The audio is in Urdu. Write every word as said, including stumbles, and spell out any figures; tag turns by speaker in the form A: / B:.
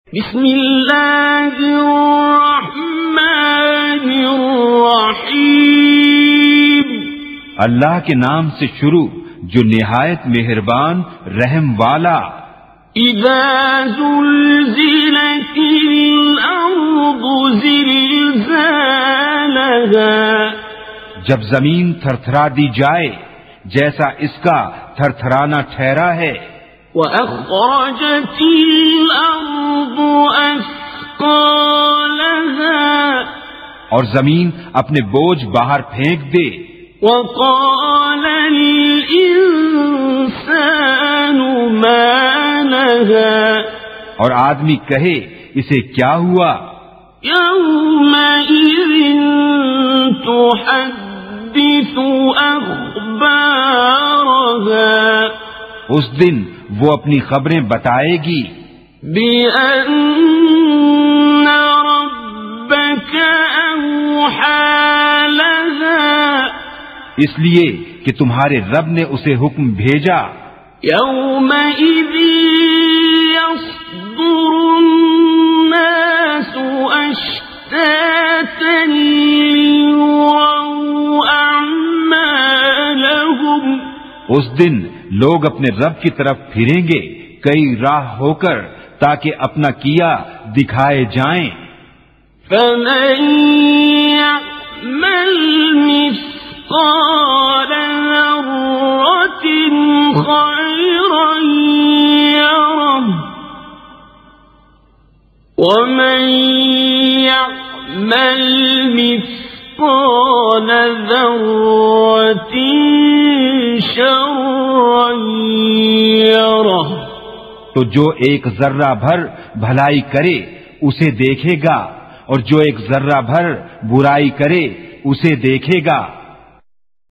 A: بسم اللہ الرحمن الرحیم،
B: اللہ کے نام سے شروع جو نہایت مہربان رحم والا۔
A: اذا زلزلت الارض زلزالها،
B: جب زمین تھرتھرا دی جائے جیسا اس کا تھرتھرانا ٹھہرا ہے۔
A: وَأَخْرَجَتِ الْأَرْضُ أَثْقَالَهَا،
B: اور زمین اپنے بوجھ باہر پھینک دے۔
A: وَقَالَ الْإِنسَانُ مَا لَهَا،
B: اور آدمی کہے اسے کیا ہوا؟
A: يَوْمَئِذٍ تُحَدِّثُ أَخْبَارَهَا،
B: اس دن وہ اپنی خبریں بتائے گی۔
A: بِأَنَّ رَبَّكَ أَوْحَى لَهَا،
B: اس لیے کہ تمہارے رب نے اسے حکم بھیجا۔
A: يَوْمَئِذٍ يَصْدُرُ النَّاسُ أَشْتَاتًا لِيُرَوْا أَعْمَالَهُمْ،
B: اس دن لوگ اپنے رب کی طرف پھریں گے کئی راہ ہو کر تاکہ اپنا کیا دکھائے جائیں۔
A: فَمَن يَعْمَلْ مِثْقَالَ ذَرَّةٍ خَيْرًا يَرَهُ، وَمَن يَعْمَلْ مِثْقَالَ ذَرَّةٍ شَرًّا يَرَهُ،
B: تو جو ایک ذرہ بھر بھلائی کرے اسے دیکھے گا، اور جو ایک ذرہ بھر برائی کرے اسے دیکھے گا۔